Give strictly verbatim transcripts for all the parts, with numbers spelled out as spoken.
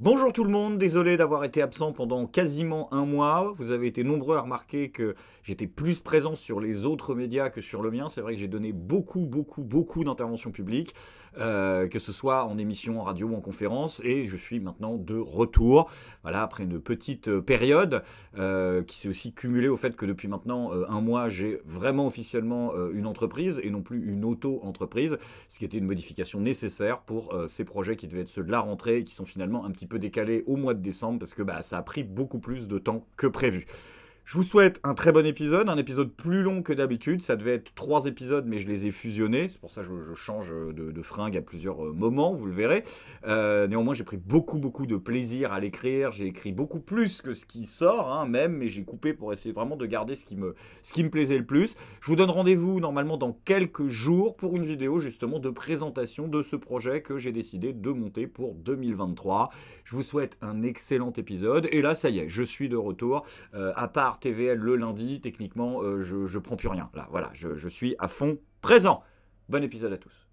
Bonjour tout le monde, désolé d'avoir été absent pendant quasiment un mois. Vous avez été nombreux à remarquer que j'étais plus présent sur les autres médias que sur le mien. C'est vrai que j'ai donné beaucoup, beaucoup, beaucoup d'interventions publiques, euh, que ce soit en émission, en radio ou en conférence, et je suis maintenant de retour. Voilà, après une petite période euh, qui s'est aussi cumulée au fait que depuis maintenant euh, un mois, j'ai vraiment officiellement euh, une entreprise et non plus une auto-entreprise, ce qui était une modification nécessaire pour euh, ces projets qui devaient être ceux de la rentrée et qui sont finalement un petit peu décalé au mois de décembre parce que bah, ça a pris beaucoup plus de temps que prévu. Je vous souhaite un très bon épisode, un épisode plus long que d'habitude. Ça devait être trois épisodes, mais je les ai fusionnés. C'est pour ça que je, je change de, de fringue à plusieurs moments, vous le verrez. Euh, néanmoins, j'ai pris beaucoup, beaucoup de plaisir à l'écrire. J'ai écrit beaucoup plus que ce qui sort, hein, même, mais j'ai coupé pour essayer vraiment de garder ce qui me, ce qui me plaisait le plus. Je vous donne rendez-vous normalement dans quelques jours pour une vidéo justement de présentation de ce projet que j'ai décidé de monter pour deux mille vingt-trois. Je vous souhaite un excellent épisode. Et là, ça y est, je suis de retour. Euh, à part T V L le lundi, techniquement, euh, je, je prends plus rien. Là, voilà, je, je suis à fond présent. Bon épisode à tous.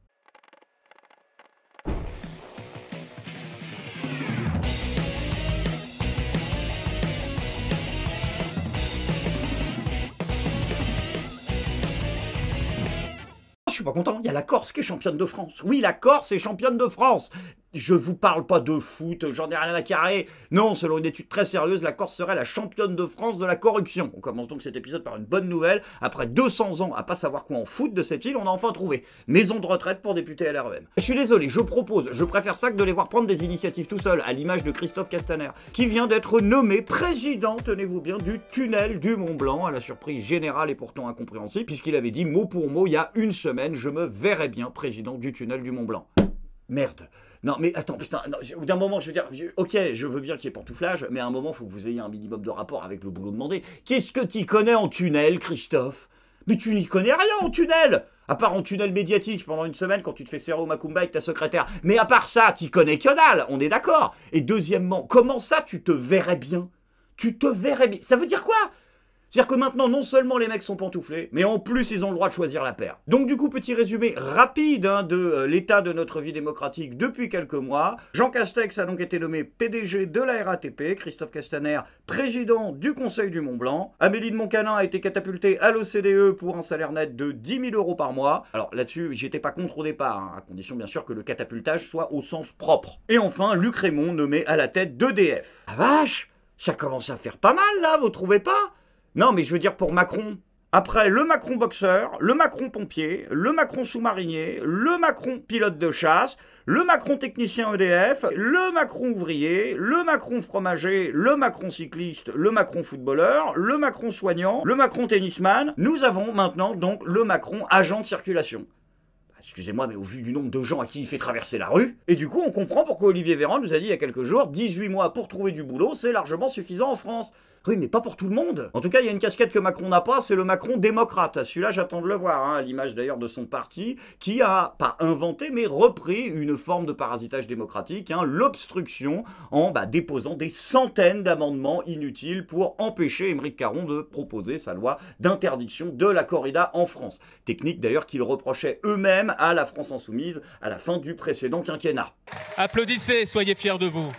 Je suis pas content, il y a la Corse qui est championne de France. Oui, la Corse est championne de France. Je vous parle pas de foot, j'en ai rien à carrer. Non, selon une étude très sérieuse, la Corse serait la championne de France de la corruption. On commence donc cet épisode par une bonne nouvelle. Après deux cents ans à pas savoir quoi en foot de cette île, on a enfin trouvé. Maison de retraite pour député L R E M. Je suis désolé, je propose, je préfère ça que de les voir prendre des initiatives tout seul, à l'image de Christophe Castaner, qui vient d'être nommé président, tenez-vous bien, du tunnel du Mont Blanc, à la surprise générale et pourtant incompréhensible, puisqu'il avait dit mot pour mot, il y a une semaine, je me verrais bien président du tunnel du Mont Blanc. Merde. Non, mais attends, putain, non, au bout d'un moment, je veux dire, ok, je veux bien qu'il y ait pantouflage, mais à un moment, il faut que vous ayez un minimum de rapport avec le boulot demandé. Qu'est-ce que tu connais en tunnel, Christophe? Mais tu n'y connais rien en tunnel! À part en tunnel médiatique pendant une semaine quand tu te fais serrer au Macumba avec ta secrétaire. Mais à part ça, tu connais que dalle, on est d'accord. Et deuxièmement, comment ça tu te verrais bien? Tu te verrais bien. Ça veut dire quoi? C'est-à-dire que maintenant, non seulement les mecs sont pantouflés, mais en plus, ils ont le droit de choisir la paire. Donc du coup, petit résumé rapide hein, de euh, l'état de notre vie démocratique depuis quelques mois. Jean Castex a donc été nommé P D G de la R A T P, Christophe Castaner, président du Conseil du Mont Blanc. Amélie de Montcalin a été catapultée à l'O C D E pour un salaire net de dix mille euros par mois. Alors là-dessus, j'étais pas contre au départ, hein, à condition bien sûr que le catapultage soit au sens propre. Et enfin, Luc Rémont nommé à la tête d'E D F. Ah vache, ça commence à faire pas mal là, vous trouvez pas? Non, mais je veux dire pour Macron. Après le Macron boxeur, le Macron pompier, le Macron sous-marinier, le Macron pilote de chasse, le Macron technicien E D F, le Macron ouvrier, le Macron fromager, le Macron cycliste, le Macron footballeur, le Macron soignant, le Macron tennisman. Nous avons maintenant donc le Macron agent de circulation. Excusez-moi, mais au vu du nombre de gens à qui il fait traverser la rue, et du coup on comprend pourquoi Olivier Véran nous a dit il y a quelques jours, dix-huit mois pour trouver du boulot, c'est largement suffisant en France. Oui, mais pas pour tout le monde. En tout cas, il y a une casquette que Macron n'a pas, c'est le Macron démocrate. Celui-là, j'attends de le voir, hein, à l'image d'ailleurs de son parti, qui a, pas inventé, mais repris une forme de parasitage démocratique, hein, l'obstruction, en bah, déposant des centaines d'amendements inutiles pour empêcher Aymeric Caron de proposer sa loi d'interdiction de la corrida en France. Technique d'ailleurs qu'ils reprochaient eux-mêmes à la France Insoumise à la fin du précédent quinquennat. Applaudissez, soyez fiers de vous.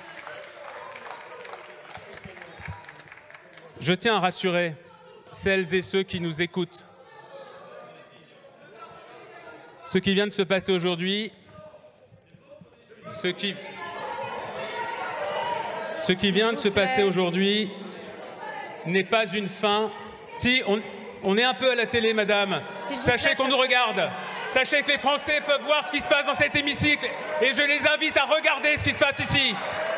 Je tiens à rassurer celles et ceux qui nous écoutent. Ce qui vient de se passer aujourd'hui, ce qui, ce qui vient de se passer aujourd'hui n'est pas une fin. Si, on, on est un peu à la télé, madame. Sachez qu'on nous regarde. Sachez que les Français peuvent voir ce qui se passe dans cet hémicycle. Et je les invite à regarder ce qui se passe ici.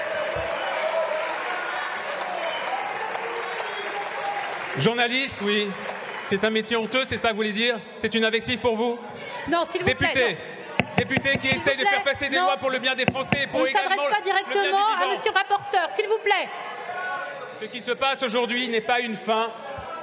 Journaliste, oui. C'est un métier honteux, c'est ça que vous voulez dire? C'est une invective pour vous? Non, s'il vous Député, plaît. député qui essaye de faire passer des non. lois pour le bien des Français et pour On ne également s'adresse pas le bien du directement à vivant. monsieur le rapporteur, s'il vous plaît. Ce qui se passe aujourd'hui n'est pas une fin.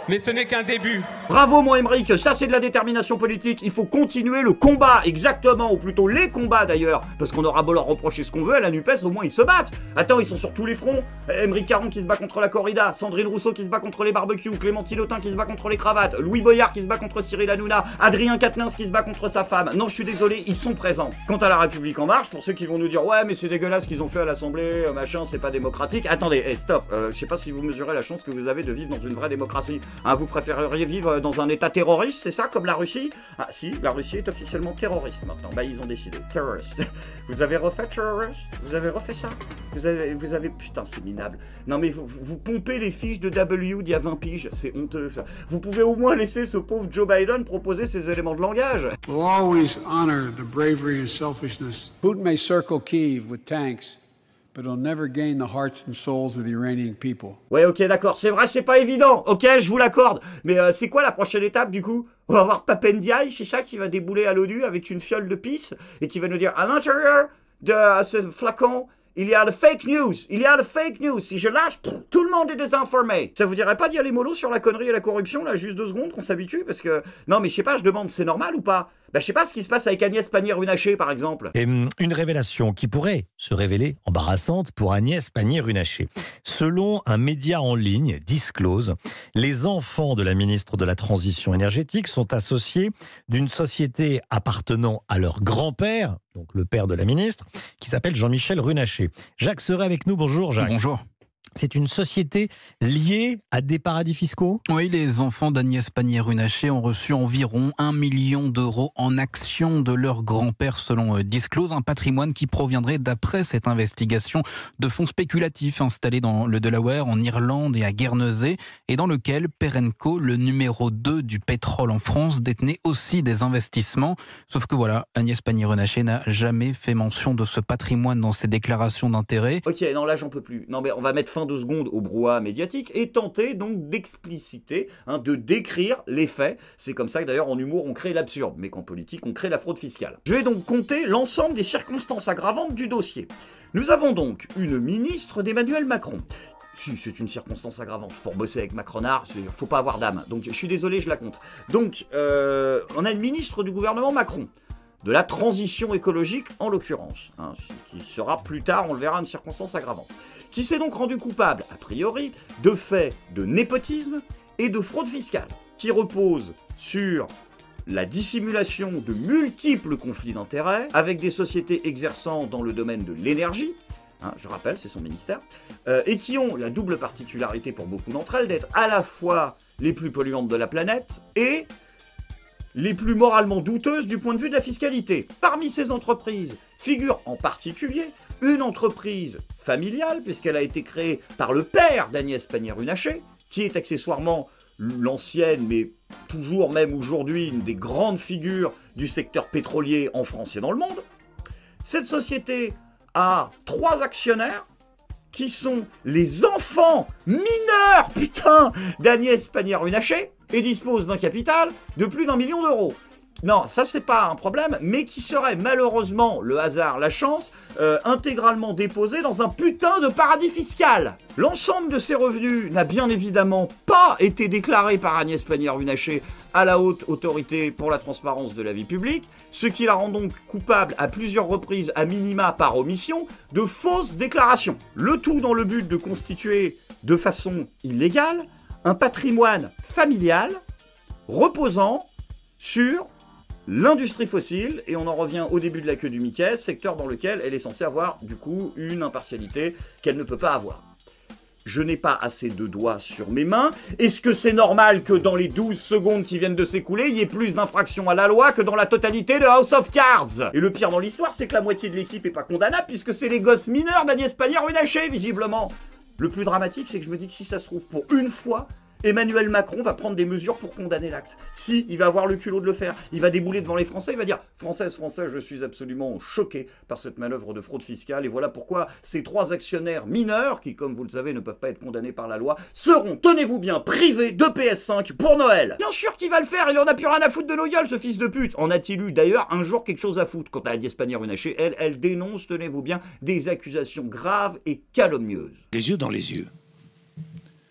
mais ce n'est qu'un début. Bravo mon Aymeric, ça c'est de la détermination politique, il faut continuer le combat, exactement, ou plutôt les combats d'ailleurs, parce qu'on aura beau leur reprocher ce qu'on veut, à la NUPES au moins ils se battent. Attends, ils sont sur tous les fronts, Aymeric Caron qui se bat contre la corrida, Sandrine Rousseau qui se bat contre les barbecues, Clémentine Autain qui se bat contre les cravates, Louis Boyard qui se bat contre Cyril Hanouna, Adrien Quatennens qui se bat contre sa femme. Non, je suis désolé, ils sont présents. Quant à la République en marche, pour ceux qui vont nous dire ouais mais c'est dégueulasse ce qu'ils ont fait à l'Assemblée, machin, c'est pas démocratique. Attendez, hey, stop, euh, je sais pas si vous mesurez la chance que vous avez de vivre dans une vraie démocratie. Hein, vous préféreriez vivre dans un état terroriste, c'est ça, comme la Russie? Ah si, la Russie est officiellement terroriste maintenant. Bah ils ont décidé, terroriste. Vous avez refait terroriste? Vous avez refait ça? Vous avez, vous avez, putain c'est minable. Non mais vous, vous pompez les fiches de W d'il y a vingt piges, c'est honteux ça. Vous pouvez au moins laisser ce pauvre Joe Biden proposer ses éléments de langage. We'll always honor the bravery and selfishness. Putin may circle Kyiv with tanks, but he'll never gain the hearts and souls of the Iranian people. Ouais, ok, d'accord, c'est vrai, c'est pas évident, ok, je vous l'accorde. Mais euh, c'est quoi la prochaine étape, du coup? On va voir Papendiaï, c'est ça, qui va débouler à l'ONU avec une fiole de pisse, et qui va nous dire, à l'intérieur de euh, ce flacon, il y a de fake news, il y a de fake news. Si je lâche, pff, tout le monde est désinformé. Ça vous dirait pas d'y aller mollo sur la connerie et la corruption, là, juste deux secondes, qu'on s'habitue? Parce que, non, mais je sais pas, je demande, c'est normal ou pas? Bah, je sais pas ce qui se passe avec Agnès Pannier-Runacher, par exemple. Et une révélation qui pourrait se révéler embarrassante pour Agnès Pannier-Runacher. Selon un média en ligne, Disclose, les enfants de la ministre de la Transition énergétique sont associés d'une société appartenant à leur grand-père, donc le père de la ministre, qui s'appelle Jean-Michel Runacher. Jacques serait avec nous. Bonjour Jacques. Bonjour. C'est une société liée à des paradis fiscaux? Oui, les enfants d'Agnès Pannier-Runacher ont reçu environ un million d'euros en actions de leur grand-père selon Disclose, un patrimoine qui proviendrait d'après cette investigation de fonds spéculatifs installés dans le Delaware, en Irlande et à Guernesey, et dans lequel Perenco, le numéro deux du pétrole en France, détenait aussi des investissements. Sauf que voilà, Agnès Pannier-Runacher n'a jamais fait mention de ce patrimoine dans ses déclarations d'intérêt. Ok, non là j'en peux plus. Non mais on va mettre fin deux secondes au brouhaha médiatique et tenter donc d'expliciter, hein, de décrire les faits. C'est comme ça que d'ailleurs en humour on crée l'absurde, mais qu'en politique on crée la fraude fiscale. Je vais donc compter l'ensemble des circonstances aggravantes du dossier. Nous avons donc une ministre d'Emmanuel Macron. Si, c'est une circonstance aggravante. Pour bosser avec Macronard, il faut pas avoir d'âme. Donc je suis désolé, je la compte. Donc, euh, on a une ministre du gouvernement Macron, de la transition écologique en l'occurrence, hein, qui sera plus tard, on le verra, une circonstance aggravante, qui s'est donc rendu coupable, a priori, de faits de népotisme et de fraude fiscale, qui repose sur la dissimulation de multiples conflits d'intérêts avec des sociétés exerçant dans le domaine de l'énergie, hein, je rappelle, c'est son ministère, euh, et qui ont la double particularité pour beaucoup d'entre elles d'être à la fois les plus polluantes de la planète et les plus moralement douteuses du point de vue de la fiscalité. Parmi ces entreprises figure en particulier une entreprise familiale, puisqu'elle a été créée par le père d'Agnès Pannier-Runacher, qui est accessoirement l'ancienne, mais toujours même aujourd'hui, une des grandes figures du secteur pétrolier en France et dans le monde. Cette société a trois actionnaires, qui sont les enfants mineurs, putain, d'Agnès Pannier-Runacher, et dispose d'un capital de plus d'un million d'euros. Non, ça c'est pas un problème, mais qui serait malheureusement, le hasard, la chance, euh, intégralement déposé dans un putain de paradis fiscal. L'ensemble de ces revenus n'a bien évidemment pas été déclaré par Agnès Pannier-Runacher à la haute autorité pour la transparence de la vie publique, ce qui la rend donc coupable à plusieurs reprises, à minima par omission, de fausses déclarations. Le tout dans le but de constituer de façon illégale un patrimoine familial reposant sur l'industrie fossile, et on en revient au début de la queue du Mickey, secteur dans lequel elle est censée avoir du coup une impartialité qu'elle ne peut pas avoir. Je n'ai pas assez de doigts sur mes mains. Est-ce que c'est normal que dans les douze secondes qui viennent de s'écouler, il y ait plus d'infractions à la loi que dans la totalité de House of Cards? Et le pire dans l'histoire, c'est que la moitié de l'équipe est pas condamnable, puisque c'est les gosses mineurs d'Agnès Pannier-Runacher, visiblement. Le plus dramatique, c'est que je me dis que si ça se trouve, pour une fois, Emmanuel Macron va prendre des mesures pour condamner l'acte. Si, il va avoir le culot de le faire. Il va débouler devant les Français, il va dire « Française, Français, je suis absolument choqué par cette manœuvre de fraude fiscale, et voilà pourquoi ces trois actionnaires mineurs, qui, comme vous le savez, ne peuvent pas être condamnés par la loi, seront, tenez-vous bien, privés de P S cinq pour Noël. » Bien sûr qu'il va le faire, il en a plus rien à foutre de nos gueules, ce fils de pute. En a-t-il eu d'ailleurs un jour quelque chose à foutre? Quant à Agnès Pannier-Runacher, elle, elle dénonce, tenez-vous bien, des accusations graves et calomnieuses. Les yeux dans les yeux.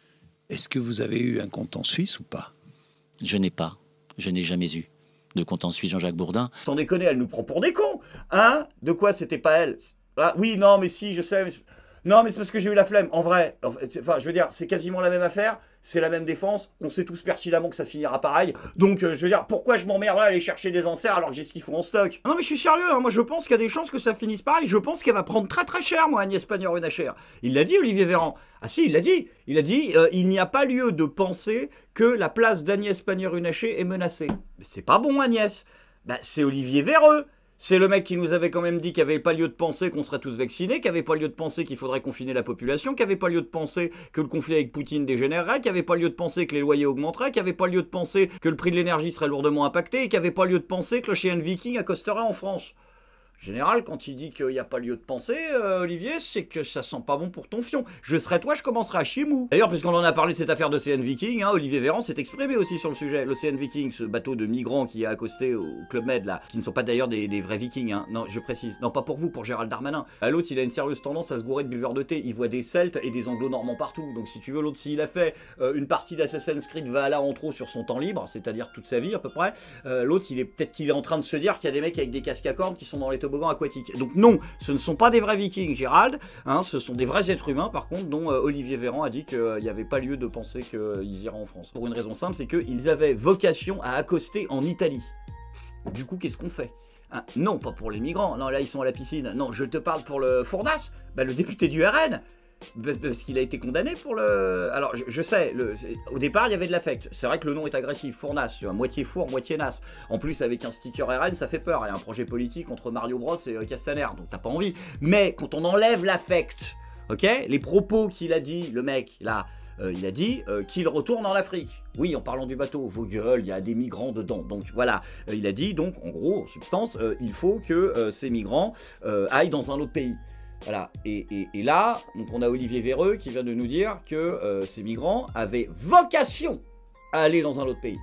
Est-ce que vous avez eu un compte en Suisse ou pas? Je n'ai pas, je n'ai jamais eu de compte en Suisse, Jean-Jacques Bourdin. Sans déconner, elle nous prend pour des cons. Hein? De quoi c'était pas elle? Ah oui, non, mais si, je sais. Mais... Non, mais c'est parce que j'ai eu la flemme. En vrai, enfin, je veux dire, c'est quasiment la même affaire. C'est la même défense. On sait tous pertinemment que ça finira pareil. Donc, euh, je veux dire, pourquoi je m'emmerderais à aller chercher des enserts alors que j'ai ce qu'il faut en stock? Non, mais je suis sérieux. Hein, moi, je pense qu'il y a des chances que ça finisse pareil. Je pense qu'elle va prendre très très cher, moi, Agnès Pannier-Runacher. Il l'a dit, Olivier Véran. Ah si, il l'a dit. Il a dit, euh, il n'y a pas lieu de penser que la place d'Agnès Pannier-Runacher est menacée. Mais c'est pas bon, Agnès. Bah, c'est Olivier Véreux. C'est le mec qui nous avait quand même dit qu'il n'y avait pas lieu de penser qu'on serait tous vaccinés, qu'il n'y avait pas lieu de penser qu'il faudrait confiner la population, qu'il n'y avait pas lieu de penser que le conflit avec Poutine dégénérerait, qu'il n'y avait pas lieu de penser que les loyers augmenteraient, qu'il n'y avait pas lieu de penser que le prix de l'énergie serait lourdement impacté, et qu'il n'y avait pas lieu de penser que l'Ocean Viking accosterait en France. En général, quand il dit qu'il n'y a pas lieu de penser, euh, Olivier, c'est que ça sent pas bon pour ton fion. Je serais toi, je commencerai à chier mou. D'ailleurs, puisqu'on en a parlé de cette affaire d'Ocean Viking, hein, Olivier Véran s'est exprimé aussi sur le sujet. L'Ocean Viking, ce bateau de migrants qui a accosté au Club Med, là, qui ne sont pas d'ailleurs des, des vrais vikings, hein. Non, je précise. Non, pas pour vous, pour Gérald Darmanin. À l'autre, il a une sérieuse tendance à se gourer de buveurs de thé. Il voit des Celtes et des Anglo-Normands partout. Donc, si tu veux, l'autre, s'il a fait euh, une partie d'Assassin's Creed Valhalla en trop sur son temps libre, c'est-à-dire toute sa vie à peu près, euh, l'autre, il est peut-être qu'il est en train de se dire qu'il y a des mecs avec des casques à cordes qui sont dans les toboggans aquatiques. Donc, non, ce ne sont pas des vrais vikings, Gérald, hein, ce sont des vrais êtres humains, par contre, dont euh, Olivier Véran a dit qu'il n'y avait pas lieu de penser qu'ils iraient en France. Pour une raison simple, c'est qu'ils avaient vocation à accoster en Italie. Du coup, qu'est-ce qu'on fait? Hein, non, pas pour les migrants, non, là, ils sont à la piscine. Non, je te parle pour le Fournas, bah, le député du R N. Parce qu'il a été condamné pour le... Alors, je, je sais, le... au départ, il y avait de l'affect. C'est vrai que le nom est agressif, Fournas, tu vois, moitié four, moitié nas. En plus, avec un sticker R N, ça fait peur. Il y a un projet politique entre Mario Bros et euh, Castaner, donc t'as pas envie. Mais quand on enlève l'affect, ok, les propos qu'il a dit, le mec, là, euh, il a dit euh, qu'il retourne en Afrique. Oui, en parlant du bateau, vos gueules, il y a des migrants dedans. Donc voilà, euh, il a dit, donc, en gros, en substance, euh, il faut que euh, ces migrants euh, aillent dans un autre pays. Voilà, et, et, et là, donc on a Olivier Véreux qui vient de nous dire que euh, ces migrants avaient vocation à aller dans un autre pays.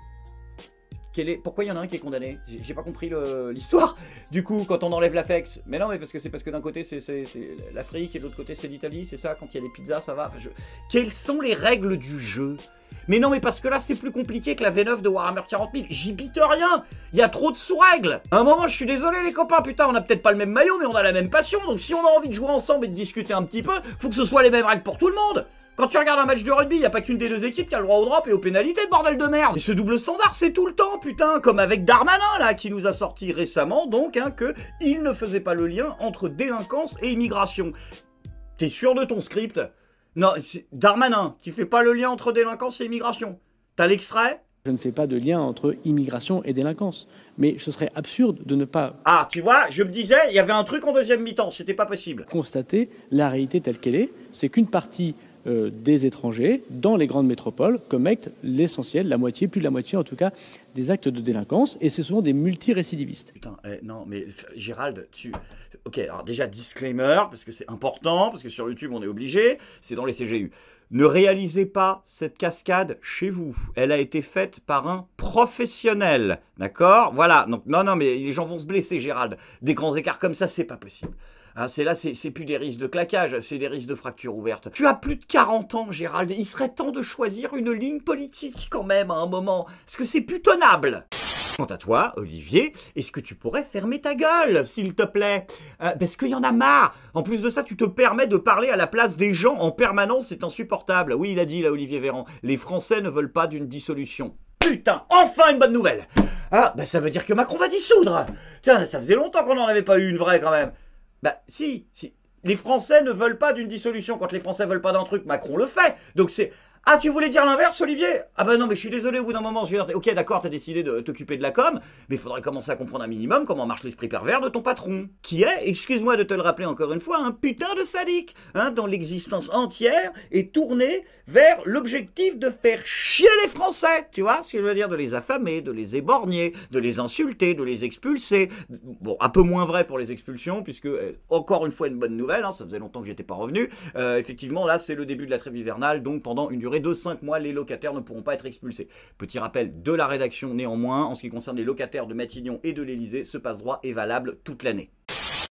Quel est... Pourquoi il y en a un qui est condamné? J'ai pas compris l'histoire. Du coup, quand on enlève l'affect, mais non, mais parce que c'est parce que d'un côté c'est l'Afrique et de l'autre côté c'est l'Italie, c'est ça? Quand il y a des pizzas, ça va enfin, je... Quelles sont les règles du jeu? Mais non, mais parce que là, c'est plus compliqué que la V neuf de Warhammer quarante mille. J'y bite rien. Il y a trop de sous-règles. À un moment, je suis désolé, les copains. Putain, on a peut-être pas le même maillot, mais on a la même passion. Donc, si on a envie de jouer ensemble et de discuter un petit peu, faut que ce soit les mêmes règles pour tout le monde. Quand tu regardes un match de rugby, il n'y a pas qu'une des deux équipes qui a le droit au drop et aux pénalités, bordel de merde. Et ce double standard, c'est tout le temps, putain. Comme avec Darmanin, là, qui nous a sorti récemment, donc, hein, que il ne faisait pas le lien entre délinquance et immigration. T'es sûr de ton script? Non, Darmanin, qui fait pas le lien entre délinquance et immigration. T'as l'extrait? Je ne fais pas de lien entre immigration et délinquance. Mais ce serait absurde de ne pas... Ah, tu vois, je me disais, il y avait un truc en deuxième mi-temps, c'était pas possible. ...constater la réalité telle qu'elle est, c'est qu'une partie euh, des étrangers, dans les grandes métropoles, commettent l'essentiel, la moitié, plus de la moitié en tout cas, des actes de délinquance, et c'est souvent des multirécidivistes. Putain, eh, non, mais Gérald, tu... Ok, alors déjà, disclaimer, parce que c'est important, parce que sur YouTube, on est obligé, c'est dans les C G U. Ne réalisez pas cette cascade chez vous. Elle a été faite par un professionnel. D'accord? Voilà. Donc, non, non, mais les gens vont se blesser, Gérald. Des grands écarts comme ça, c'est pas possible. Hein, c'est là, c'est plus des risques de claquage, c'est des risques de fracture ouverte. Tu as plus de quarante ans, Gérald. Il serait temps de choisir une ligne politique quand même à un moment. Parce que c'est plus tenable. Quant à toi, Olivier, est-ce que tu pourrais fermer ta gueule, s'il te plaît? euh, Parce qu'il y en a marre. En plus de ça, tu te permets de parler à la place des gens en permanence, c'est insupportable. Oui, il a dit, là, Olivier Véran, les Français ne veulent pas d'une dissolution. Putain, enfin une bonne nouvelle. Ah, bah ça veut dire que Macron va dissoudre. Tiens, ça faisait longtemps qu'on n'en avait pas eu une vraie, quand même. Bah, si, si. Les Français ne veulent pas d'une dissolution. Quand les Français veulent pas d'un truc, Macron le fait. Donc c'est... Ah, tu voulais dire l'inverse, Olivier? Ah bah non, mais je suis désolé, au bout d'un moment, je veux dire, ok, d'accord, t'as décidé de t'occuper de la com, mais il faudrait commencer à comprendre un minimum comment marche l'esprit pervers de ton patron, qui est, excuse-moi de te le rappeler encore une fois, un putain de sadique, hein, dont l'existence entière est tournée vers l'objectif de faire chier les Français, tu vois ce que je veux dire, de les affamer, de les éborgner, de les insulter, de les expulser. Bon, un peu moins vrai pour les expulsions, puisque, euh, encore une fois, une bonne nouvelle, hein, ça faisait longtemps que j'étais pas revenu, euh, effectivement, là, c'est le début de la trêve hivernale, donc pendant une durée de cinq mois, les locataires ne pourront pas être expulsés. Petit rappel de la rédaction néanmoins, en ce qui concerne les locataires de Matignon et de l'Élysée, ce passe-droit est valable toute l'année.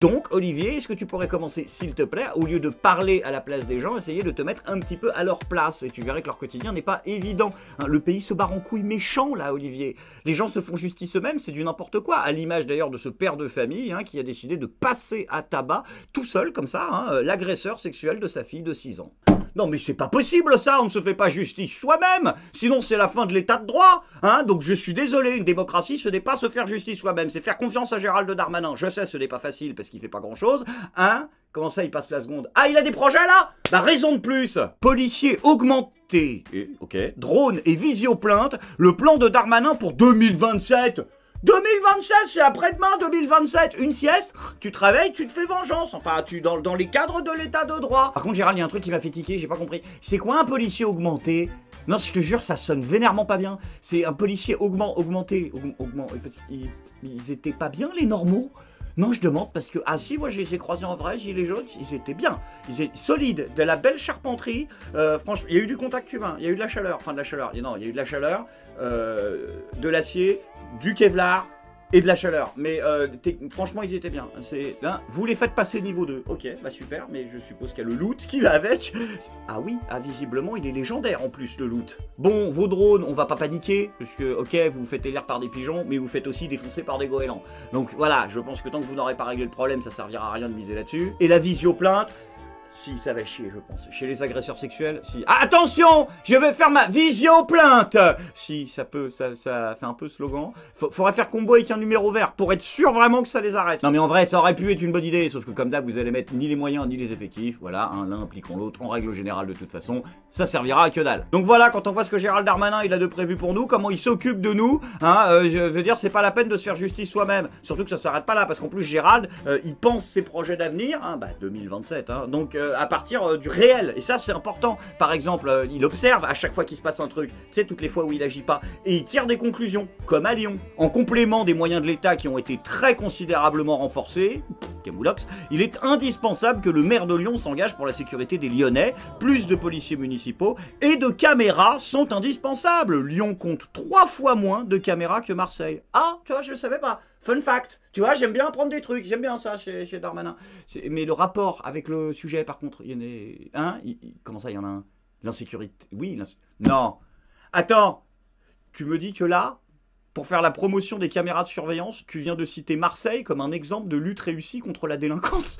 Donc, Olivier, est-ce que tu pourrais commencer, s'il te plaît, au lieu de parler à la place des gens, essayer de te mettre un petit peu à leur place. Et tu verrais que leur quotidien n'est pas évident. Hein, le pays se barre en couille méchant, là, Olivier. Les gens se font justice eux-mêmes, c'est du n'importe quoi. À l'image, d'ailleurs, de ce père de famille hein, qui a décidé de passer à tabac, tout seul, comme ça, hein, l'agresseur sexuel de sa fille de six ans. Non mais c'est pas possible ça, on ne se fait pas justice soi-même, sinon c'est la fin de l'état de droit, hein, donc je suis désolé, une démocratie ce n'est pas se faire justice soi-même, c'est faire confiance à Gérald Darmanin, je sais ce n'est pas facile parce qu'il fait pas grand chose, hein, comment ça il passe la seconde? Ah il a des projets là? Bah raison de plus, policiers augmentés, ok, drone et visioplainte, le plan de Darmanin pour deux mille vingt-sept. deux mille vingt-sept, c'est après-demain deux mille vingt-sept. Une sieste, tu travailles, tu te fais vengeance. Enfin, tu dans, dans les cadres de l'état de droit. Par contre, Gérald, il y a un truc qui m'a fait tiquer, j'ai pas compris. C'est quoi un policier augmenté? Non, je te jure, ça sonne vénèrement pas bien. C'est un policier augment, augmenté. Augment, augment, ils, ils étaient pas bien, les normaux? Non, je demande parce que, ah si, moi je les ai croisés en vrai, gilets jaunes, ils étaient bien. Ils étaient solides, de la belle charpenterie. Euh, franchement, il y a eu du contact humain, il y a eu de la chaleur, enfin de la chaleur. Non, il y a eu de la chaleur, euh, de l'acier, du Kevlar et de la chaleur. Mais euh, franchement, ils étaient bien. Hein, vous les faites passer niveau deux. Ok, bah super, mais je suppose qu'il y a le loot qui va avec. Ah oui, ah, visiblement, il est légendaire en plus, le loot. Bon, vos drones, on va pas paniquer, parce que, ok, vous vous faites élire par des pigeons, mais vous faites aussi défoncer par des goélands. Donc voilà, je pense que tant que vous n'aurez pas réglé le problème, ça servira à rien de miser là-dessus. Et la visioplainte, si, ça va chier, je pense. Chez les agresseurs sexuels, si... Ah, attention, je vais faire ma visioplainte. Si, ça peut, ça, ça fait un peu slogan. Faut, faudrait faire combo avec un numéro vert pour être sûr vraiment que ça les arrête. Non mais en vrai, ça aurait pu être une bonne idée, sauf que comme d'hab, vous allez mettre ni les moyens ni les effectifs. Voilà, hein, l'un impliquant l'autre, en règle générale de toute façon, ça servira à que dalle. Donc voilà, quand on voit ce que Gérald Darmanin il a de prévu pour nous, comment il s'occupe de nous, hein, euh, je veux dire, c'est pas la peine de se faire justice soi-même. Surtout que ça s'arrête pas là, parce qu'en plus Gérald, euh, il pense ses projets d'avenir, hein, bah deux mille vingt-sept, hein, donc euh, à partir euh, du réel, et ça c'est important. Par exemple, euh, il observe à chaque fois qu'il se passe un truc, tu sais, toutes les fois où il agit pas, et il tire des conclusions, comme à Lyon. En complément des moyens de l'État qui ont été très considérablement renforcés, Camoulox, il est indispensable que le maire de Lyon s'engage pour la sécurité des Lyonnais, plus de policiers municipaux et de caméras sont indispensables. Lyon compte trois fois moins de caméras que Marseille. Ah, tu vois, je ne savais pas. Fun fact, tu vois, j'aime bien apprendre des trucs, j'aime bien ça chez, chez Darmanin. Mais le rapport avec le sujet, par contre, il y en a un, il, il, comment ça, il y en a un? L'insécurité, oui, non. Attends, tu me dis que là, pour faire la promotion des caméras de surveillance, tu viens de citer Marseille comme un exemple de lutte réussie contre la délinquance?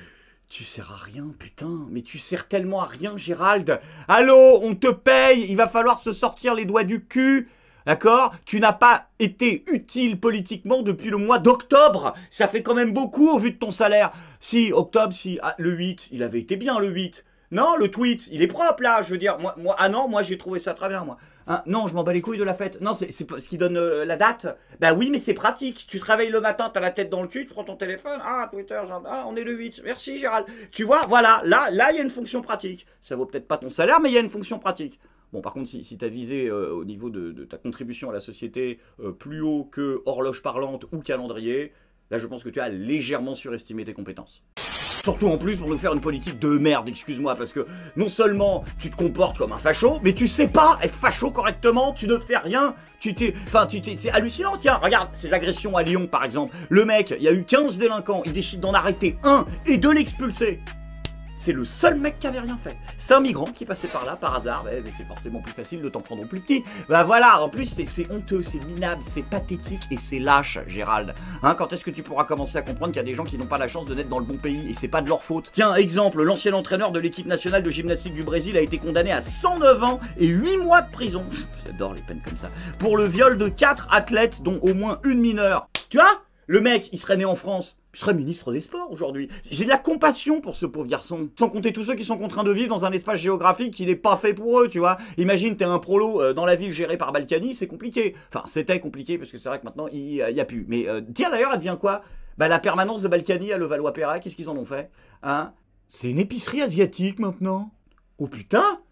Tu sers à rien, putain, mais tu sers tellement à rien, Gérald. Allô, on te paye, il va falloir se sortir les doigts du cul. D'accord? Tu n'as pas été utile politiquement depuis le mois d'octobre. Ça fait quand même beaucoup au vu de ton salaire. Si, octobre, si. Ah, le huit, il avait été bien le huit. Non, le tweet, il est propre là, je veux dire. Moi, moi ah non, moi j'ai trouvé ça très bien, moi. Hein, non, je m'en bats les couilles de la fête. Non, c'est ce qui donne euh, la date. Bah oui, mais c'est pratique. Tu travailles le matin, t'as la tête dans le cul, tu prends ton téléphone. Ah, Twitter, genre, ah, on est le huit. Merci, Gérald. Tu vois, voilà, là, là, il y a une fonction pratique. Ça vaut peut-être pas ton salaire, mais il y a une fonction pratique. Bon, par contre, si, si tu as visé euh, au niveau de, de ta contribution à la société euh, plus haut que horloge parlante ou calendrier, là, je pense que tu as légèrement surestimé tes compétences. Surtout en plus pour nous faire une politique de merde, excuse-moi, parce que non seulement tu te comportes comme un facho, mais tu sais pas être facho correctement, tu ne fais rien, tu t'es... Enfin, tu t'es... C'est hallucinant, tiens, regarde, ces agressions à Lyon, par exemple. Le mec, il y a eu quinze délinquants, il décide d'en arrêter un et de l'expulser. C'est le seul mec qui avait rien fait. C'est un migrant qui passait par là par hasard. Mais, mais c'est forcément plus facile de t'en prendre au plus petit. Bah voilà, en plus c'est honteux, c'est minable, c'est pathétique et c'est lâche, Gérald. Hein, quand est-ce que tu pourras commencer à comprendre qu'il y a des gens qui n'ont pas la chance de naître dans le bon pays et c'est pas de leur faute? Tiens, exemple, l'ancien entraîneur de l'équipe nationale de gymnastique du Brésil a été condamné à cent neuf ans et huit mois de prison. J'adore les peines comme ça. Pour le viol de quatre athlètes, dont au moins une mineure. Tu vois? Le mec, il serait né en France. Je serais ministre des Sports aujourd'hui. J'ai de la compassion pour ce pauvre garçon. Sans compter tous ceux qui sont contraints de vivre dans un espace géographique qui n'est pas fait pour eux, tu vois. Imagine, t'es un prolo euh, dans la ville gérée par Balkany, c'est compliqué. Enfin, c'était compliqué parce que c'est vrai que maintenant, il n'y a, a plus. Mais euh, tiens, d'ailleurs, elle devient quoi? Bah, la permanence de Balkany à Levallois-Perret, qu'est-ce qu'ils en ont fait? Hein? C'est une épicerie asiatique maintenant. Oh putain!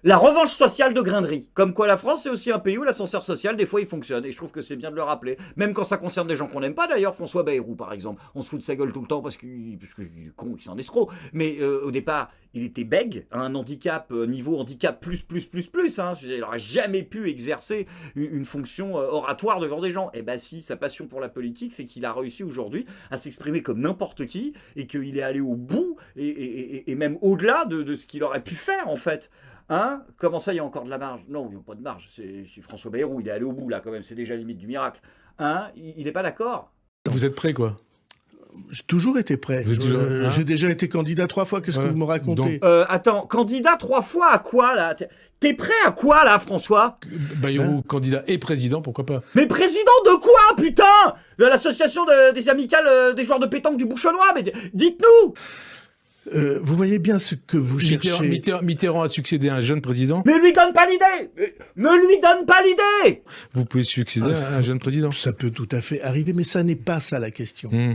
La revanche sociale de Grainerie. Comme quoi la France, c'est aussi un pays où l'ascenseur social, des fois, il fonctionne. Et je trouve que c'est bien de le rappeler. Même quand ça concerne des gens qu'on n'aime pas, d'ailleurs. François Bayrou, par exemple. On se fout de sa gueule tout le temps parce qu'il parce que il est con, qu'il s'en escroc. Mais euh, au départ, il était bègue, un handicap, euh, niveau handicap plus, plus, plus, plus. Hein. Il n'aurait jamais pu exercer une, une fonction euh, oratoire devant des gens. Eh ben si, sa passion pour la politique fait qu'il a réussi aujourd'hui à s'exprimer comme n'importe qui et qu'il est allé au bout et, et, et, et même au-delà de, de ce qu'il aurait pu faire, en fait. Hein? Comment ça, il y a encore de la marge? Non, il n'y a pas de marge. C'est François Bayrou, il est allé au bout, là, quand même. C'est déjà limite du miracle. Hein? Il n'est pas d'accord. Vous êtes prêt, quoi? J'ai toujours été prêt. Toujours... Euh, hein? J'ai déjà été candidat trois fois. Qu'est-ce ouais. que vous me racontez? euh, Attends, candidat trois fois à quoi, là? T'es prêt à quoi, là, François? Bayrou, hein? Candidat et président, pourquoi pas? Mais président de quoi, putain? De l'association de, des amicales euh, des joueurs de pétanque du Bouchonnois? Mais dites-nous! Euh, vous voyez bien ce que vous Mitterrand, cherchez. Mitterrand, Mitterrand a succédé à un jeune président. Ne lui donne pas l'idée! Ne lui donne pas l'idée! Vous pouvez succéder ah, à un jeune président. Ça peut tout à fait arriver, mais ça n'est pas ça la question. Mmh.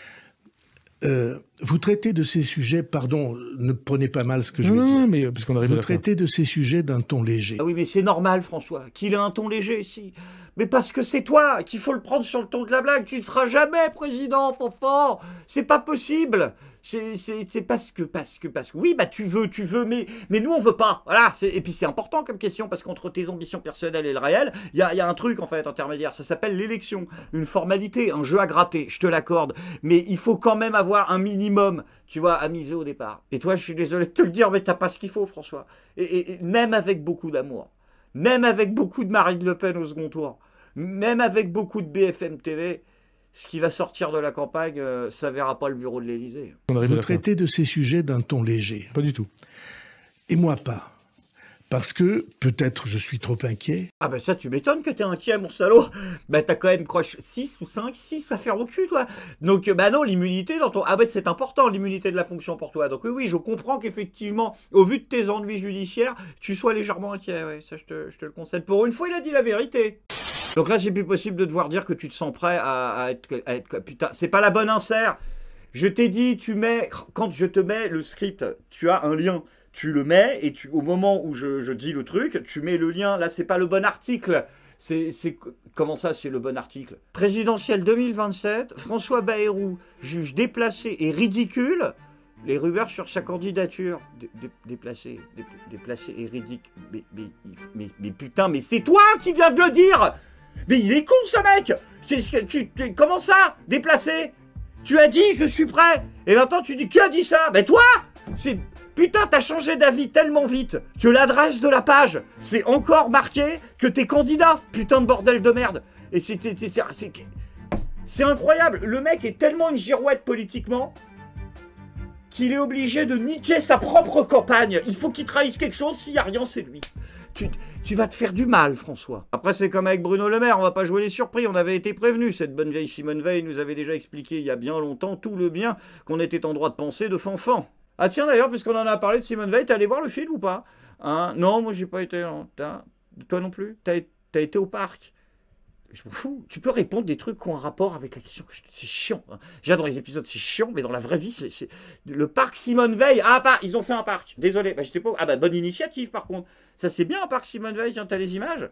Euh, vous traitez de ces sujets, pardon, ne prenez pas mal ce que je non, vais non, dire. mais parce qu'on arrive vous à la traitez fin. de ces sujets d'un ton léger. Ah oui, mais c'est normal, François, qu'il ait un ton léger ici. Mais parce que c'est toi qu'il faut le prendre sur le ton de la blague. Tu ne seras jamais président, Fanfan. C'est pas possible. C'est parce que, parce que, parce que, oui, bah tu veux, tu veux, mais, mais nous on veut pas. Voilà. Et puis c'est important comme question parce qu'entre tes ambitions personnelles et le réel, il y a, y a un truc en fait intermédiaire. Ça s'appelle l'élection, une formalité, un jeu à gratter. Je te l'accorde. Mais il faut quand même avoir un minimum, tu vois, à miser au départ. Et toi, je suis désolé de te le dire, mais t'as pas ce qu'il faut, François. Et, et, et même avec beaucoup d'amour, même avec beaucoup de Marine Le Pen au second tour, même avec beaucoup de B F M T V. Ce qui va sortir de la campagne, euh, ça verra pas le bureau de l'Élysée. Vous traitez de ces sujets d'un ton léger. Pas du tout. Et moi pas. Parce que, peut-être, je suis trop inquiet. Ah ben ça, tu m'étonnes que t'es inquiet, mon salaud. Ben t'as quand même croche six ou cinq, six à faire au cul, toi. Donc, bah non, l'immunité dans ton... Ah ben c'est important, l'immunité de la fonction pour toi. Donc oui, oui, je comprends qu'effectivement, au vu de tes ennuis judiciaires, tu sois légèrement inquiet. Ouais, ça, je te, je te le concède. Pour une fois, il a dit la vérité. Donc là, c'est plus possible de devoir dire que tu te sens prêt à, à, être, à être... Putain, c'est pas la bonne insert. Je t'ai dit, tu mets... Quand je te mets le script, tu as un lien. Tu le mets et tu, au moment où je, je dis le truc, tu mets le lien. Là, c'est pas le bon article. C'est... Comment ça, c'est le bon article? Présidentielle deux mille vingt-sept, François Bayrou juge déplacé et ridicule les rumeurs sur sa candidature. Dé, dé, déplacé, dé, déplacé et ridicule. Mais, mais, mais, mais putain, mais c'est toi qui viens de le dire! Mais il est con, ce mec! Tu, tu, tu, comment ça? Déplacé? Tu as dit, je suis prêt! Et maintenant, tu dis, qui a dit ça? Ben toi! C'est... Putain, t'as changé d'avis tellement vite que l'adresse de la page, c'est encore marqué que t'es candidat. Putain de bordel de merde. Et c'est... C'est incroyable. Le mec est tellement une girouette politiquement qu'il est obligé de niquer sa propre campagne. Il faut qu'il trahisse quelque chose. S'il n'y a rien, c'est lui. Tu, tu vas te faire du mal, François. Après, c'est comme avec Bruno Le Maire, on va pas jouer les surpris, on avait été prévenus. Cette bonne vieille Simone Veil nous avait déjà expliqué il y a bien longtemps tout le bien qu'on était en droit de penser de Fanfan. Ah tiens, d'ailleurs, puisqu'on en a parlé de Simone Veil, t'es allé voir le film ou pas? Hein? Non, moi j'ai pas été... Non. Toi non plus? T'as été au parc? Je m'en fous. Tu peux répondre des trucs qui ont un rapport avec la question. C'est chiant. Hein. Déjà, dans les épisodes, c'est chiant, mais dans la vraie vie, c'est... Le parc Simone Veil. Ah, pas, ils ont fait un parc. Désolé. Bah, j'étais pas... Ah, bah, bonne initiative, par contre. Ça, c'est bien, un parc Simone Veil. Tiens, t'as les images?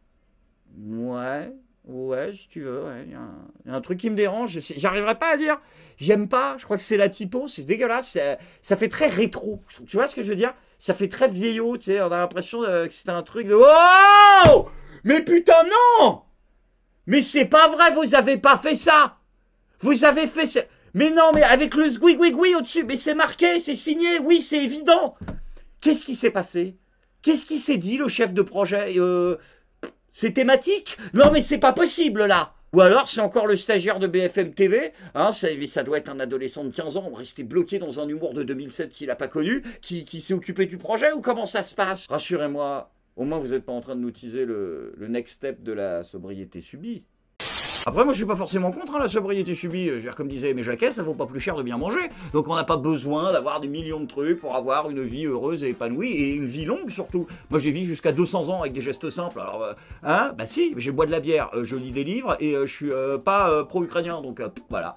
Ouais. Ouais, si tu veux. Il ouais. y, y a un truc qui me dérange. J'arriverai pas à dire. J'aime pas. Je crois que c'est la typo. C'est dégueulasse. Ça fait très rétro. Tu vois ce que je veux dire? Ça fait très vieillot. Tu sais, on a l'impression que c'était un truc de... Oh! Mais putain, non! Mais c'est pas vrai, vous avez pas fait ça! Vous avez fait ça! Mais non, mais avec le sgouigoui au-dessus, mais c'est marqué, c'est signé, oui, c'est évident! Qu'est-ce qui s'est passé? Qu'est-ce qui s'est dit, le chef de projet? euh, C'est thématique? Non, mais c'est pas possible, là! Ou alors, c'est encore le stagiaire de B F M T V, hein, ça, ça doit être un adolescent de quinze ans, resté bloqué dans un humour de deux mille sept qu'il n'a pas connu, qui, qui s'est occupé du projet, ou comment ça se passe? Rassurez-moi. Au moins, vous n'êtes pas en train de nous teaser le, le next step de la sobriété subie. Après, moi, je suis pas forcément contre hein, la sobriété subie. Je veux dire, comme disait Aimé Jacquet, ça vaut pas plus cher de bien manger. Donc, on n'a pas besoin d'avoir des millions de trucs pour avoir une vie heureuse et épanouie, et une vie longue, surtout. Moi, j'ai vécu jusqu'à deux cents ans avec des gestes simples. Alors, euh, hein, bah si, je bois de la bière, euh, je lis des livres, et euh, je suis euh, pas euh, pro-ukrainien, donc euh, voilà.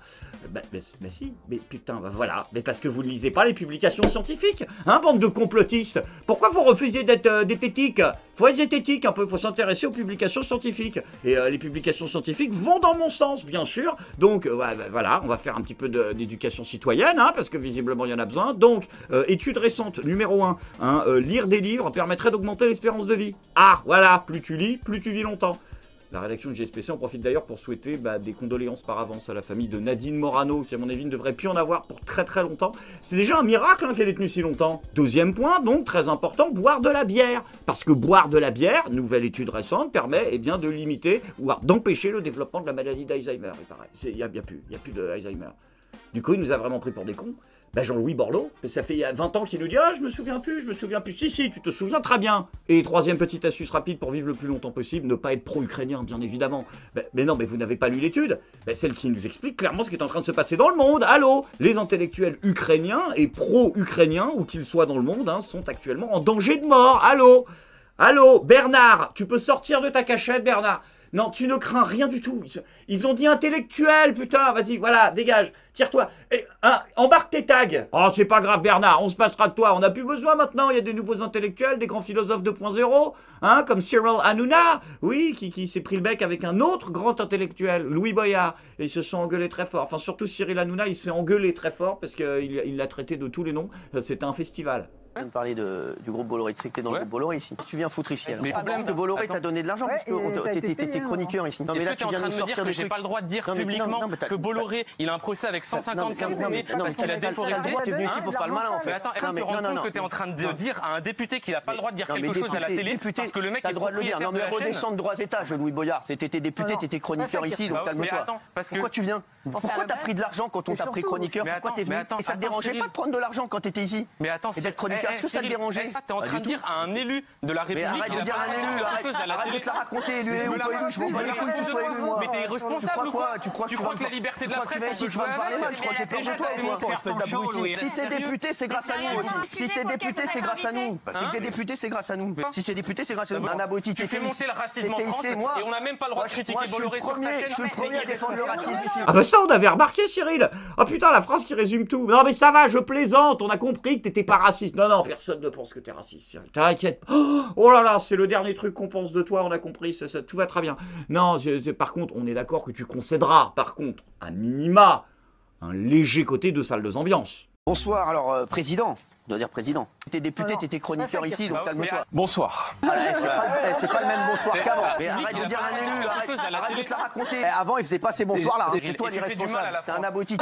Bah, mais, mais si, mais putain, bah voilà, mais parce que vous ne lisez pas les publications scientifiques, hein, bande de complotistes. Pourquoi vous refusez d'être euh, zététique? Faut être zététique un peu, faut s'intéresser aux publications scientifiques. Et euh, les publications scientifiques vont dans mon sens, bien sûr. Donc, euh, ouais, bah, voilà, on va faire un petit peu d'éducation citoyenne, hein, parce que visiblement il y en a besoin. Donc, euh, étude récente, numéro un, hein, euh, lire des livres permettrait d'augmenter l'espérance de vie. Ah, voilà, plus tu lis, plus tu vis longtemps. La rédaction de G S P C en profite d'ailleurs pour souhaiter bah, des condoléances par avance à la famille de Nadine Morano, qui à mon avis ne devrait plus en avoir pour très très longtemps. C'est déjà un miracle hein, qu'elle ait tenu si longtemps. Deuxième point, donc très important, boire de la bière. Parce que boire de la bière, nouvelle étude récente, permet eh bien, de limiter ou d'empêcher le développement de la maladie d'Alzheimer, il paraît. Il n'y a, a plus, il n'y a plus d'Alzheimer. Du coup, il nous a vraiment pris pour des cons. Bah Jean-Louis Borloo, ça fait il y a vingt ans qu'il nous dit « Ah, je me souviens plus, je me souviens plus. » Si, si, tu te souviens très bien. Et troisième petite astuce rapide pour vivre le plus longtemps possible, ne pas être pro-ukrainien, bien évidemment. Bah, mais non, mais vous n'avez pas lu l'étude. Bah, celle qui nous explique clairement ce qui est en train de se passer dans le monde. Allô? Les intellectuels ukrainiens et pro-ukrainiens, où qu'ils soient dans le monde, hein, sont actuellement en danger de mort. Allô? Allô? Bernard, tu peux sortir de ta cachette, Bernard? Non, tu ne crains rien du tout. Ils ont dit intellectuel, putain, vas-y, voilà, dégage, tire-toi. Hein, embarque tes tags. Oh, c'est pas grave, Bernard, on se passera de toi. On n'a plus besoin maintenant, il y a des nouveaux intellectuels, des grands philosophes deux point zéro, hein, comme Cyril Hanouna, oui, qui, qui s'est pris le bec avec un autre grand intellectuel, Louis Boyard, et ils se sont engueulés très fort. Enfin, surtout Cyril Hanouna, il s'est engueulé très fort parce qu'il l'a traité de tous les noms. C'était un festival. On vient de parler de, du groupe Bolloré. Tu sais que t'es dans ouais. le groupe Bolloré ici. Tu viens foutre ici alors. Mais parce que Bolloré t'a donné de l'argent ouais, parce que t'étais chroniqueur ici. Non mais là tu viens de me dire que j'ai pas le droit de dire publiquement que Bolloré il a un procès avec cent cinquante-cinq années parce qu'il a déforesté. T'es venu ici pour faire le malin en fait. Mais attends, est-ce que tu te rends compte que t'es en train de dire à un député qu'il a pas le droit de dire quelque chose à la télé parce que le mec a le droit de le dire. Non mais redescends de droits étages, Louis Boyard. T'étais député, t'étais chroniqueur ici, donc calme-toi. Pourquoi tu viens? Pourquoi t'as pris de l'argent quand on t'a pris chroniqueur? Pourquoi t'es venu? Et ça te dérangeait pas de prendre de l'argent quand t'étais ici? Mais attends, et d'être chroniqueur, est-ce que ça te dérangeait? T'es en train de dire à un élu de la République. Mais arrête de dire un élu, arrête de te la raconter, élu ou pas élu, je m'en bats les couilles que tu sois élu, moi. Mais t'es irresponsable ou quoi? Tu crois Tu crois que la liberté de la presse, tu vas me parler mal, tu crois que j'ai peur de toi ou quoi, espèce d'abruti? Si t'es député, c'est grâce à nous aussi. Si t'es député, c'est grâce à nous. Si t'es député, c'est grâce à nous. Si t'es député, c'est grâce à nous. Un abruti, tu fais monter le racisme en France et on n'a même pas le droit de critiquer Bolloré sur ta chaîne. Je suis le premier à défendre le racisme ici. Ah bah ça, on avait remarqué, Cyril. Oh putain, la France qui résume tout. Non mais ça va, je plaisante, on a compris que t'étais pas raciste. Non, non, personne ne pense que t'es raciste, Cyril. T'inquiète. Oh là là, c'est le dernier truc qu'on pense de toi, on a compris, ça, ça, tout va très bien. Non, je, je, par contre, on est d'accord que tu concéderas, par contre, à minima, un léger côté de salle de ambiance. Bonsoir, alors, euh, président. Je dois dire président. T'es député, t'étais chroniqueur ici, donc calme-toi. Bonsoir. Ah, c'est pas, pas le même bonsoir qu'avant. Mais arrête de dire un élu, arrête, arrête de te la raconter. Avant, il faisait pas ces bonsoirs là. C'est toi l'irresponsable. T'es un abruti.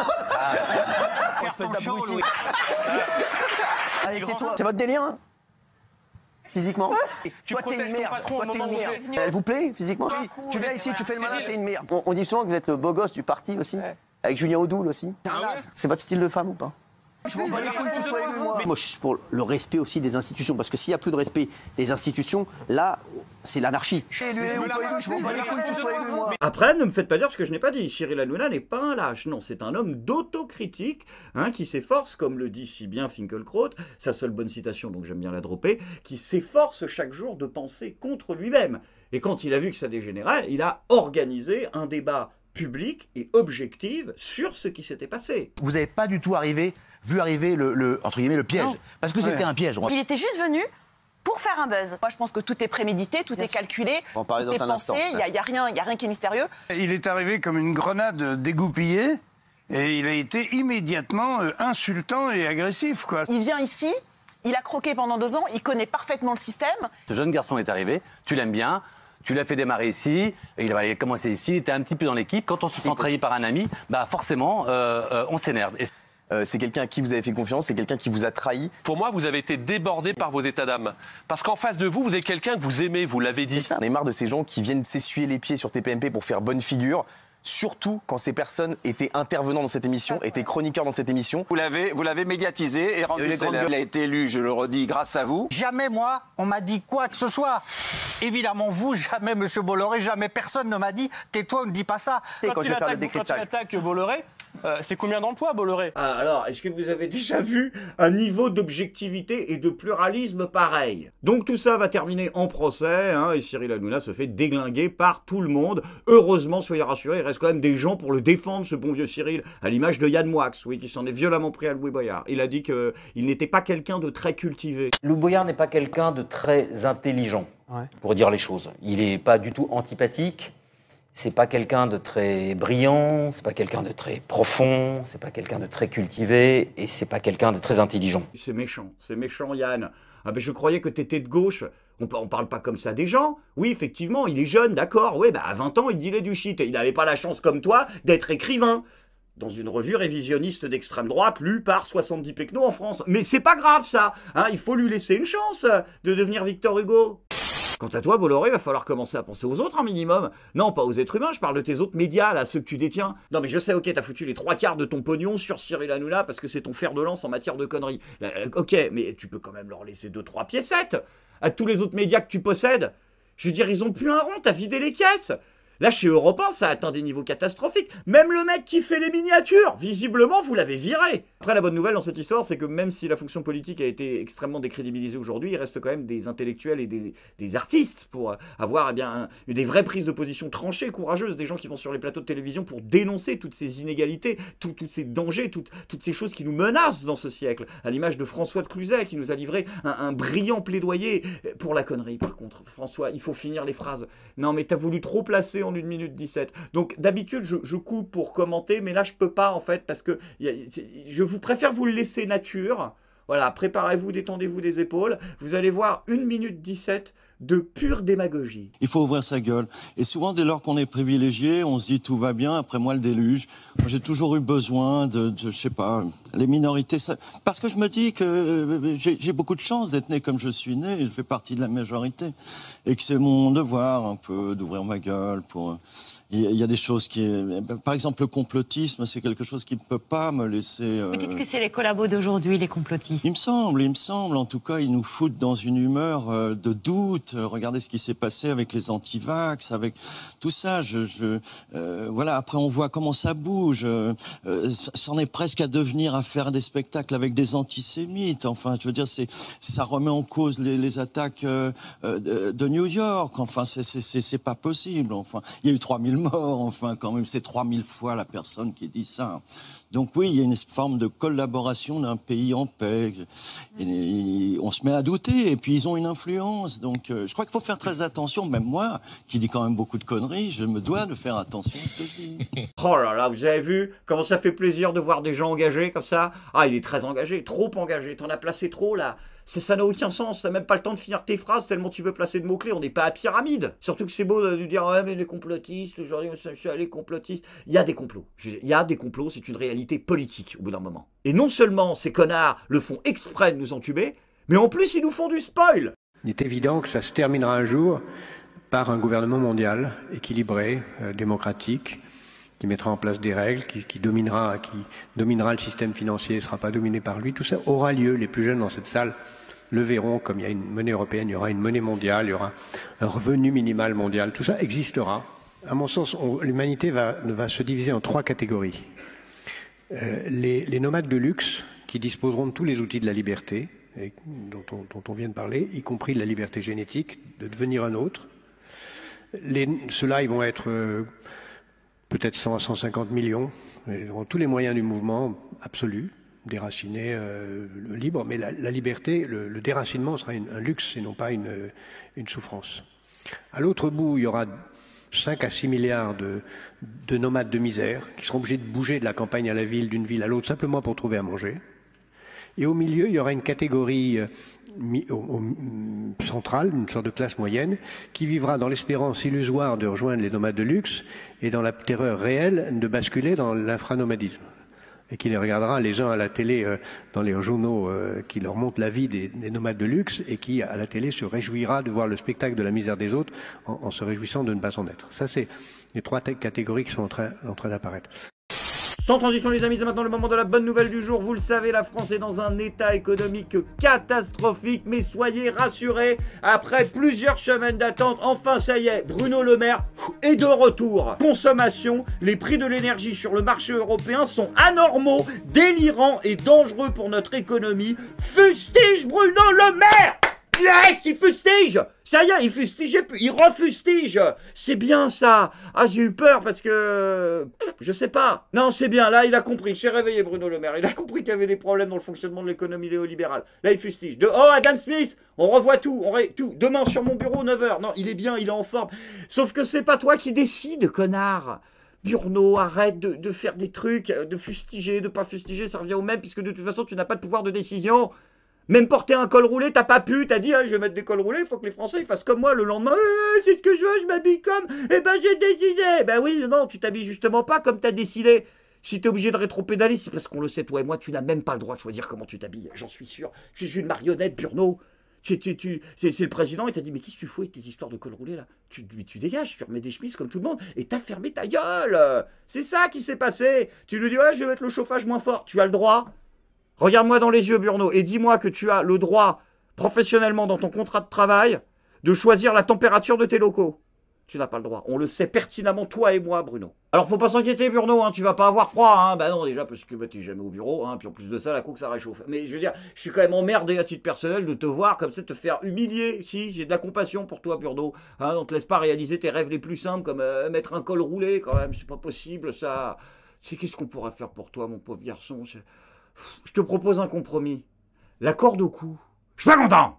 Espèce d'abruti. Allez, tais-toi. C'est votre délire, hein? Physiquement. Toi, t'es une merde. Toi, t'es une merde. Elle vous plaît, physiquement? Tu viens ici, tu fais le malin, t'es une merde. On dit souvent que vous êtes le beau gosse du parti aussi. Avec Julien Audoul aussi. C'est votre style de femme ou pas? Je m'en bats les couilles que tu sois élu, moi. Moi, je suis pour le respect aussi des institutions. Parce que s'il n'y a plus de respect des institutions, là, c'est l'anarchie. Après, ne me faites pas dire ce que je n'ai pas dit. Cyril Hanouna n'est pas un lâche. Non, c'est un homme d'autocritique hein, qui s'efforce, comme le dit si bien Finkielkraut, sa seule bonne citation, donc j'aime bien la dropper, qui s'efforce chaque jour de penser contre lui-même. Et quand il a vu que ça dégénérait, il a organisé un débat public et objectif sur ce qui s'était passé. Vous n'avez pas du tout arrivé, vu arriver le, le, entre guillemets, le piège. Non. Parce que c'était ouais. un piège. Il était juste venu pour faire un buzz. Moi, je pense que tout est prémédité, tout Bien est sûr. calculé, On va parler tout dans est un pensé, il n'y a, y a, rien, y a rien qui est mystérieux. Il est arrivé comme une grenade dégoupillée et il a été immédiatement euh, insultant et agressif, quoi. Il vient ici, il a croqué pendant deux ans, il connaît parfaitement le système. Ce jeune garçon est arrivé, tu l'aimes bien. Tu l'as fait démarrer ici, il a commencé ici, il était un petit peu dans l'équipe. Quand on se sent trahi par un ami, bah forcément, euh, euh, on s'énerve. Et... Euh, c'est quelqu'un à qui vous avez fait confiance, c'est quelqu'un qui vous a trahi. Pour moi, vous avez été débordé par vos états d'âme. Parce qu'en face de vous, vous avez quelqu'un que vous aimez, vous l'avez dit. On est marre de ces gens qui viennent s'essuyer les pieds sur T P M P pour faire bonne figure. Surtout quand ces personnes étaient intervenants dans cette émission, étaient chroniqueurs dans cette émission. Vous l'avez, vous l'avez médiatisé et rendu célèbre. Il a été élu, je le redis, grâce à vous. Jamais, moi, on m'a dit quoi que ce soit. Évidemment, vous, jamais, monsieur Bolloré, jamais personne ne m'a dit « tais-toi, on ne dit pas ça ». Quand, quand il attaque, quand il attaque Bolloré, Euh, c'est combien d'emplois, Bolloré? Ah, alors, est-ce que vous avez déjà vu un niveau d'objectivité et de pluralisme pareil? Donc tout ça va terminer en procès, hein, et Cyril Hanouna se fait déglinguer par tout le monde. Heureusement, soyez rassurés, il reste quand même des gens pour le défendre, ce bon vieux Cyril, à l'image de Yann Moix, oui, qui s'en est violemment pris à Louis Boyard. Il a dit qu'il n'était pas quelqu'un de très cultivé. Louis Boyard n'est pas quelqu'un de très intelligent, ouais. pour dire les choses. Il n'est pas du tout antipathique. C'est pas quelqu'un de très brillant, c'est pas quelqu'un de très profond, c'est pas quelqu'un de très cultivé, et c'est pas quelqu'un de très intelligent. C'est méchant, c'est méchant Yann. Ah ben je croyais que t'étais de gauche. On, on parle pas comme ça des gens. Oui, effectivement, il est jeune, d'accord, oui, bah à vingt ans, il dealait du shit, et il n'avait pas la chance comme toi d'être écrivain. Dans une revue révisionniste d'extrême droite, lue par soixante-dix pecnos en France. Mais c'est pas grave ça, hein, il faut lui laisser une chance de devenir Victor Hugo. Quant à toi, Bolloré, il va falloir commencer à penser aux autres un minimum. Non, pas aux êtres humains, je parle de tes autres médias, là, ceux que tu détiens. Non mais je sais, ok, t'as foutu les trois quarts de ton pognon sur Cyril Hanouna parce que c'est ton fer de lance en matière de conneries. Euh, ok, mais tu peux quand même leur laisser deux, trois piécettes à tous les autres médias que tu possèdes. Je veux dire, ils ont plus un rond, t'as vidé les caisses. Là, chez Europe un, ça atteint des niveaux catastrophiques. Même le mec qui fait les miniatures, visiblement, vous l'avez viré. Après, la bonne nouvelle dans cette histoire, c'est que même si la fonction politique a été extrêmement décrédibilisée aujourd'hui, il reste quand même des intellectuels et des, des artistes pour avoir eh bien, un, des vraies prises de position tranchées, courageuses, des gens qui vont sur les plateaux de télévision pour dénoncer toutes ces inégalités, tous ces dangers, toutes, toutes ces choses qui nous menacent dans ce siècle. À l'image de François de Cluzet, qui nous a livré un, un brillant plaidoyer pour la connerie. Par contre, François, il faut finir les phrases. Non, mais t'as voulu trop placer en une minute dix-sept. Donc d'habitude je, je coupe pour commenter, mais là je peux pas en fait parce que y a, je vous préfère vous le laisser nature. Voilà, préparez-vous, détendez-vous des épaules. Vous allez voir une minute dix-sept de pure démagogie. Il faut ouvrir sa gueule. Et souvent, dès lors qu'on est privilégié, on se dit tout va bien, après moi le déluge. J'ai toujours eu besoin de, de, je sais pas, les minorités. Ça... Parce que je me dis que j'ai beaucoup de chance d'être né comme je suis né, je fais partie de la majorité. Et que c'est mon devoir un peu d'ouvrir ma gueule pour... Il y a des choses qui... Par exemple, le complotisme, c'est quelque chose qui ne peut pas me laisser... Euh... Vous dites que c'est les collabos d'aujourd'hui, les complotistes. Il me semble, il me semble. En tout cas, ils nous foutent dans une humeur euh, de doute. Regardez ce qui s'est passé avec les antivax, avec tout ça. Je, je, euh, voilà. Après, on voit comment ça bouge. Euh, c'en est presque à devenir à faire des spectacles avec des antisémites. Enfin, je veux dire, c'est, ça remet en cause les, les attaques euh, de, de New York. Enfin, c'est, c'est, c'est, c'est pas possible. Enfin, il y a eu trois mille morts. Enfin, quand même, c'est trois mille fois la personne qui dit ça. Donc oui, il y a une forme de collaboration d'un pays en paix. Et, et on se met à douter. Et puis ils ont une influence. Donc euh, je crois qu'il faut faire très attention. Même moi, qui dis quand même beaucoup de conneries, je me dois de faire attention à ce que je dis. Oh là là, vous avez vu comment ça fait plaisir de voir des gens engagés comme ça? Ah, il est très engagé, trop engagé. T'en as placé trop là. Ça n'a aucun sens, t'as même pas le temps de finir tes phrases tellement tu veux placer de mots-clés, on n'est pas à pyramide. Surtout que c'est beau de dire « Ouais, mais les complotistes, aujourd'hui, les complotistes... » Il y a des complots. Il y a des complots, c'est une réalité politique au bout d'un moment. Et non seulement ces connards le font exprès de nous entuber, mais en plus ils nous font du spoil. Il est évident que ça se terminera un jour par un gouvernement mondial équilibré, euh, démocratique, qui mettra en place des règles, qui, qui, dominera, qui dominera le système financier, ne sera pas dominé par lui. Tout ça aura lieu. Les plus jeunes dans cette salle le verront. Comme il y a une monnaie européenne, il y aura une monnaie mondiale, il y aura un revenu minimal mondial. Tout ça existera. À mon sens, l'humanité va, va se diviser en trois catégories. Euh, les, les nomades de luxe, qui disposeront de tous les outils de la liberté, et dont, on, dont on vient de parler, y compris de la liberté génétique, de devenir un autre. Ceux-là, ils vont être... Euh, peut-être cent à cent cinquante millions, ils auront tous les moyens du mouvement absolu, déraciné, euh, libre, mais la, la liberté, le, le déracinement sera une, un luxe et non pas une, une souffrance. À l'autre bout, il y aura cinq à six milliards de, de nomades de misère qui seront obligés de bouger de la campagne à la ville, d'une ville à l'autre, simplement pour trouver à manger. Et au milieu, il y aura une catégorie euh, mi, au, au, centrale, une sorte de classe moyenne, qui vivra dans l'espérance illusoire de rejoindre les nomades de luxe et dans la terreur réelle de basculer dans l'infranomadisme. Et qui les regardera les uns à la télé, euh, dans les journaux euh, qui leur montrent la vie des, des nomades de luxe, et qui, à la télé, se réjouira de voir le spectacle de la misère des autres en, en se réjouissant de ne pas en être. Ça, c'est les trois catégories qui sont en train, en train d'apparaître. Sans transition les amis, c'est maintenant le moment de la bonne nouvelle du jour. Vous le savez, la France est dans un état économique catastrophique. Mais soyez rassurés, après plusieurs semaines d'attente, enfin ça y est, Bruno Le Maire est de retour. Consommation, les prix de l'énergie sur le marché européen sont anormaux, délirants et dangereux pour notre économie. Fustige Bruno Le Maire! Yes, il fustige! Ça y est, il fustige, il refustige! C'est bien ça! Ah, j'ai eu peur parce que... Pff, je sais pas. Non, c'est bien, là, il a compris. Il s'est réveillé, Bruno Le Maire. Il a compris qu'il y avait des problèmes dans le fonctionnement de l'économie néolibérale. Là, il fustige. De... Oh, Adam Smith! On revoit tout, on ré... tout. Demain, sur mon bureau, neuf heures. Non, il est bien, il est en forme. Sauf que c'est pas toi qui décides, connard! Bruno, arrête de, de faire des trucs, de fustiger, de pas fustiger, ça revient au même, puisque de toute façon, tu n'as pas de pouvoir de décision. Même porter un col roulé, t'as pas pu, t'as dit ah, je vais mettre des cols roulés, il faut que les Français ils fassent comme moi le lendemain. Eh, c'est ce que je veux, je m'habille comme, eh ben j'ai décidé. Ben oui, non, tu t'habilles justement pas comme t'as décidé. Si t'es obligé de rétro-pédaler, c'est parce qu'on le sait, toi et moi, tu n'as même pas le droit de choisir comment tu t'habilles, j'en suis sûr. Je suis une marionnette, Bruno. Tu, tu, tu, c'est le président, il t'a dit mais qu'est-ce que tu fous avec tes histoires de col roulé là? Tu, tu dégages, tu remets des chemises comme tout le monde et t'as fermé ta gueule. C'est ça qui s'est passé. Tu lui dis ouais, je vais mettre le chauffage moins fort, tu as le droit. Regarde-moi dans les yeux, Bruno, et dis-moi que tu as le droit, professionnellement dans ton contrat de travail, de choisir la température de tes locaux. Tu n'as pas le droit. On le sait pertinemment, toi et moi, Bruno. Alors, faut pas s'inquiéter, Bruno, hein, tu vas pas avoir froid, hein. Bah non, déjà, parce que bah, t'es jamais au bureau, hein, puis en plus de ça, la coke, ça réchauffe. Mais je veux dire, je suis quand même emmerdé à titre personnel de te voir comme ça, te faire humilier. Si, j'ai de la compassion pour toi, Bruno. Hein, on te laisse pas réaliser tes rêves les plus simples, comme euh, mettre un col roulé, quand même, c'est pas possible, ça. C'est qu'est-ce qu'on pourrait faire pour toi, mon pauvre garçon? Je te propose un compromis. La corde au cou. Je suis pas content!